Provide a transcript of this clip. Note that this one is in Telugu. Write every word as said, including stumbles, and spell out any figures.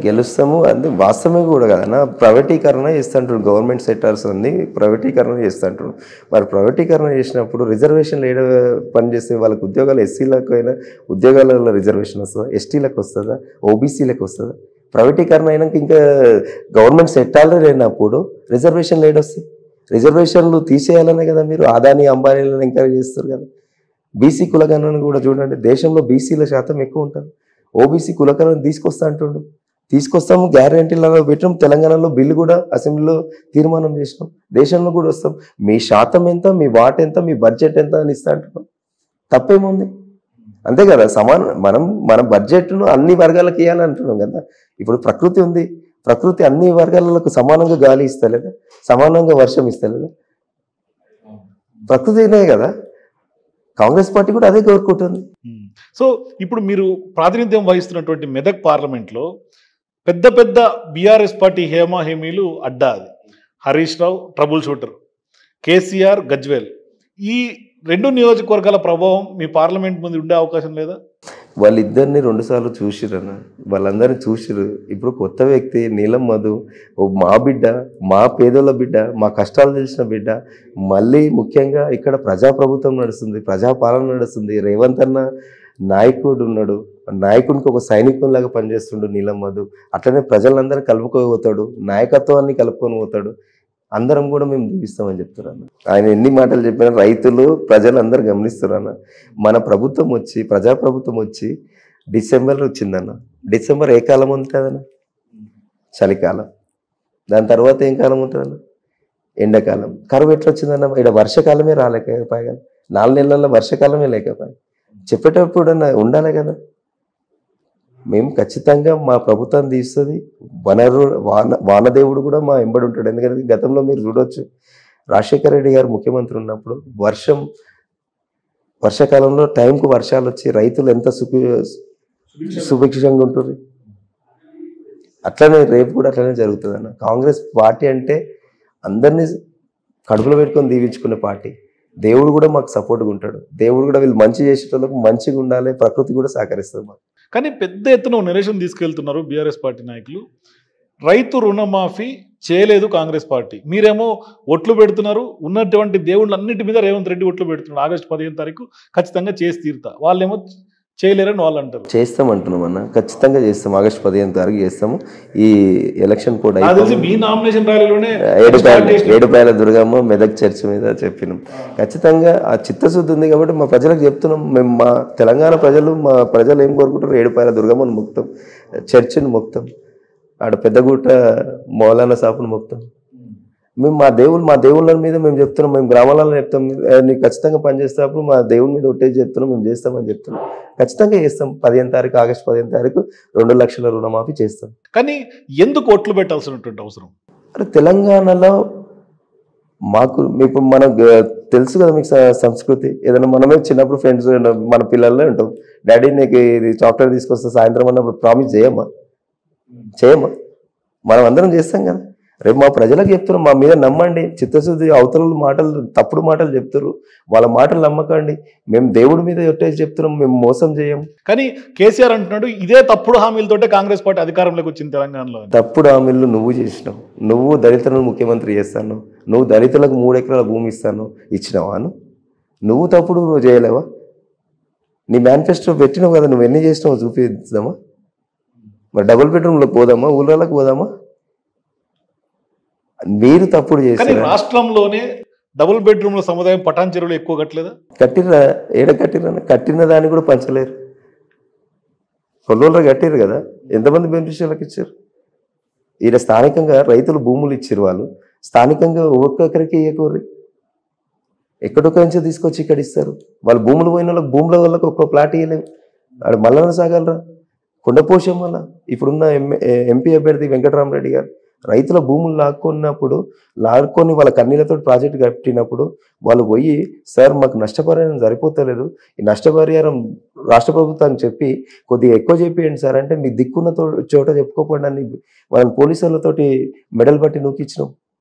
గెలుస్తాము అంటే వాస్తవమే కూడా కదన్నా. ప్రైవేటీకరణ చేస్తుంటారు, గవర్నమెంట్ సెక్టార్స్ అన్ని ప్రైవేటీకరణ చేస్తుంటారు. మరి ప్రైవేటీకరణ చేసినప్పుడు రిజర్వేషన్లు ఏడ పనిచేస్తే వాళ్ళకి ఉద్యోగాలు ఎస్సీలకు అయినా ఉద్యోగాలలో రిజర్వేషన్ వస్తుందా, ఎస్టీలకు వస్తుందా, ఓబీసీలకు వస్తుందా? ప్రైవేటీకరణ అయినాక ఇంకా గవర్నమెంట్ సెక్టార్లు లేనప్పుడు రిజర్వేషన్లు ఏడొస్తాయి? రిజర్వేషన్లు తీసేయాలనే కదా మీరు అదాని అంబానీలను ఎంకరేజ్ చేస్తారు కదా. బీసీ కులగణన కూడా చూడండి, దేశంలో బీసీల శాతం ఎక్కువ ఉంటారు. ఓబీసీ కులగణన తీసుకొస్తా అంటుండు, తీసుకొస్తాము, గ్యారంటీలలో పెట్టాం, తెలంగాణలో బిల్లు కూడా అసెంబ్లీలో తీర్మానం చేసినాం, దేశంలో కూడా వస్తాం. మీ శాతం ఎంత, మీ వాట ఎంత, మీ బడ్జెట్ ఎంత అని ఇస్తా అంటున్నాం. తప్పేముంది? అంతే కదా. సమానం మనం మన బడ్జెట్ను అన్ని వర్గాలకు ఇవ్వాలని అంటున్నాం కదా. ఇప్పుడు ప్రకృతి ఉంది, ప్రకృతి అన్ని వర్గాలకు సమానంగా గాలి ఇస్తలేదా, సమానంగా వర్షం ఇస్తలేదా? ప్రకృతినే కదా. కాంగ్రెస్ పార్టీ కూడా అదే కోరుకుంటుంది. సో ఇప్పుడు మీరు ప్రాతినిధ్యం వహిస్తున్నటువంటి మెదక్ పార్లమెంట్లో పెద్ద పెద్ద బీఆర్ఎస్ పార్టీ హేమా హేమీలు అడ్డా. అది Harish Rao troubleshooter, KCR Gajwel. ఈ రెండు నియోజకవర్గాల ప్రభావం మీ పార్లమెంట్ ముందు ఉండే అవకాశం లేదా? వాళ్ళిద్దరిని రెండుసార్లు చూసిరన్న, వాళ్ళందరినీ చూసిరు. ఇప్పుడు కొత్త వ్యక్తి నీలం మధు, ఓ మా బిడ్డ, మా పేదోళ్ళ బిడ్డ, మా కష్టాలు తెలిసిన బిడ్డ. మళ్ళీ ముఖ్యంగా ఇక్కడ ప్రజాప్రభుత్వం నడుస్తుంది, ప్రజాపాలన నడుస్తుంది. రేవంత్ అన్న నాయకుడు ఉన్నాడు, నాయకునికి ఒక సైనికునిలాగా పనిచేస్తుండు నీలం మధు. అట్లనే ప్రజలందరినీ కలుపుకొని పోతాడు, నాయకత్వాన్ని కలుపుకొని పోతాడు. అందరం కూడా మేము దీవిస్తామని చెప్తున్నాను. ఆయన ఎన్ని మాటలు చెప్పినా రైతులు ప్రజలందరూ గమనిస్తున్నారన్న. మన ప్రభుత్వం వచ్చి, ప్రజాప్రభుత్వం వచ్చి డిసెంబర్ వచ్చిందన్న. డిసెంబర్ ఏ కాలం ఉంటుందన్న? చలికాలం. దాని తర్వాత ఏం కాలం ఉంటుందన్న? ఎండాకాలం. కరువు ఎట్లా వచ్చిందన్న? ఇక్కడ వర్షాకాలమే రాలేకపోయా, నాలుగు నెలల్లో వర్షాకాలమే లేకపోయా. చెప్పేటప్పుడు ఉండాలి కదా. మేము ఖచ్చితంగా మా ప్రభుత్వం తీస్తుంది. వనరు వాన వానదేవుడు కూడా మా ఎంబడి ఉంటాడు. ఎందుకంటే గతంలో మీరు చూడవచ్చు, రాజశేఖర రెడ్డి గారు ముఖ్యమంత్రి ఉన్నప్పుడు వర్షం వర్షాకాలంలో టైంకు వర్షాలు వచ్చి రైతులు ఎంత సుఖి సుభిక్షంగా ఉంటుంది. అట్లనే రేపు కూడా అట్లనే జరుగుతుంది అన్న. కాంగ్రెస్ పార్టీ అంటే అందరినీ కడుపులో పెట్టుకొని దీవించుకునే పార్టీ. దేవుడు కూడా మాకు సపోర్ట్గా ఉంటాడు. దేవుడు కూడా వీళ్ళు మంచి చేసేటోళ్ళకు మంచిగా ఉండాలి, ప్రకృతి కూడా సహకరిస్తుంది మాకు. కానీ పెద్ద ఎత్తున నిరసన తీసుకెళ్తున్నారు బీఆర్ఎస్ పార్టీ నాయకులు. రైతు రుణమాఫీ చేయలేదు కాంగ్రెస్ పార్టీ, మీరేమో ఒట్లు పెడుతున్నారు. ఉన్నటువంటి దేవుళ్ళు అన్నింటి మీద రేవంత్ రెడ్డి ఒట్లు పెడుతున్నారు. ఆగస్టు పదిహేను తారీఖు ఖచ్చితంగా చేసి తీరుతా, వాళ్ళేమో చేయలేరని వాళ్ళు అంటారు. చేస్తాం అంటున్నాం అన్న, ఖచ్చితంగా చేస్తాం. ఆగస్టు పదిహేను తారీఖు చేస్తాము. ఈ ఎలక్షన్ కూడా మీ నామినేషన్ ర్యాలీలోనే ఏడుపాయల ఏడుపాయల దుర్గమ్మ మెదక్ చర్చ్ మీద చెప్పినాం. ఖచ్చితంగా ఆ చిత్తశుద్ధి ఉంది కాబట్టి మా ప్రజలకు చెప్తున్నాం. మేము మా తెలంగాణ ప్రజలు మా ప్రజలు ఏం కోరుకుంటారు? ఏడుపాయల దుర్గమ్మను మొక్తాం, చర్చిని మొక్తాం, ఆడ పెద్దగుట్ట మౌలానా సాపును మొక్తాం. మేము మా దేవుళ్ళు మా దేవుళ్ళ మీద మేము చెప్తున్నాం. మేము గ్రామాలలో చెప్తాం, నీకు ఖచ్చితంగా పనిచేసేటప్పుడు మా దేవుని మీద ఒట్టేసి చెప్తున్నాం, మేము చేస్తామని చెప్తున్నాం. ఖచ్చితంగా చేస్తాం. పదిహేను తారీఖు ఆగస్టు పదిహేను తారీఖు రెండు లక్షల రుణమాఫీ చేస్తాం. కానీ ఎందుకు ఒట్లు పెట్టాల్సినటువంటి అవసరం? అంటే తెలంగాణలో మాకు ఇప్పుడు మనకు తెలుసు కదా, మీకు సంస్కృతి. ఏదైనా మనమే చిన్నప్పుడు ఫ్రెండ్స్ మన పిల్లల్లో ఉంటాం, డాడీ నీకు ఇది చాక్లెట్ తీసుకొస్తే సాయంత్రం అన్నప్పుడు ప్రామిస్ చేయమ్మా, చేయమ్మా, మనం అందరం చేస్తాం కదా. రేపు మా ప్రజలకు చెప్తున్నాం, మా మీద నమ్మండి. చిత్తశుద్ధి అవతల మాటలు తప్పుడు మాటలు చెప్తారు, వాళ్ళ మాటలు నమ్మకండి. మేము దేవుడి మీద ఒట్టేసి చెప్తున్నాం, మేము మోసం చేయం. కానీ కేసీఆర్ అంటున్నాడు ఇదే తప్పుడు హామీలతోటే కాంగ్రెస్ పార్టీ అధికారంలోకి వచ్చింది తెలంగాణలో. తప్పుడు హామీలు నువ్వు చేసినావు. నువ్వు దళితులను ముఖ్యమంత్రి చేస్తాను, నువ్వు దళితులకు మూడు ఎకరాల భూమి ఇస్తాను, ఇచ్చినావాను? నువ్వు తప్పుడు చేయలేవా? నీ మేనిఫెస్టో పెట్టినావు కదా, నువ్వు ఎన్ని చేసినావు చూపిద్దామా? మరి డబుల్ బెడ్రూమ్లోకి పోదామా, ఊళ్ళకి పోదామా? మీరు తప్పుడు చేశారు. రాష్ట్రంలోనే డబుల్ బెడ్రూమ్ల సముదాయం పటాన్ చెరువులు ఎక్కువ కట్టలేదా? కట్టిర్రా, ఏడ కట్టిర్రా? కట్టిన దాన్ని కూడా పంచలేరు. కొల్లోళ్ళు కట్టిరు కదా, ఎంతమంది బెనిఫిషియర్లకు ఇచ్చారు? ఈయన స్థానికంగా రైతులు భూములు ఇచ్చారు, వాళ్ళు స్థానికంగా ఒక్కొక్కరికి ఇవ్వకూర్రి, ఎక్కడొక్క నుంచి తీసుకొచ్చి ఇక్కడ ఇస్తారు. వాళ్ళు భూములు పోయిన వాళ్ళకి భూముల వాళ్ళకి ఒక్క ప్లాట్ ఇవ్వలేవు. ఆడ మల్లన్న సాగలరా, కొండపోషం వల్ల ఇప్పుడున్న ఎంఏ ఎంపీ అభ్యర్థి వెంకటరామరెడ్డి గారు రైతుల భూములు లాక్కున్నప్పుడు లాక్కొని వాళ్ళ కన్నీళ్లతో ప్రాజెక్టు కట్టినప్పుడు వాళ్ళు పోయి, సార్ మాకు నష్టపరిహారం సరిపోతలేదు, ఈ నష్టపరిహారం రాష్ట్ర ప్రభుత్వానికి చెప్పి కొద్దిగా ఎక్కువ చెప్పేయండి సార్ అంటే, మీకు దిక్కున్న చోట చెప్పుకోకుండా వాళ్ళని పోలీసులతోటి మెడల్ పట్టి నూకిచ్చినాం.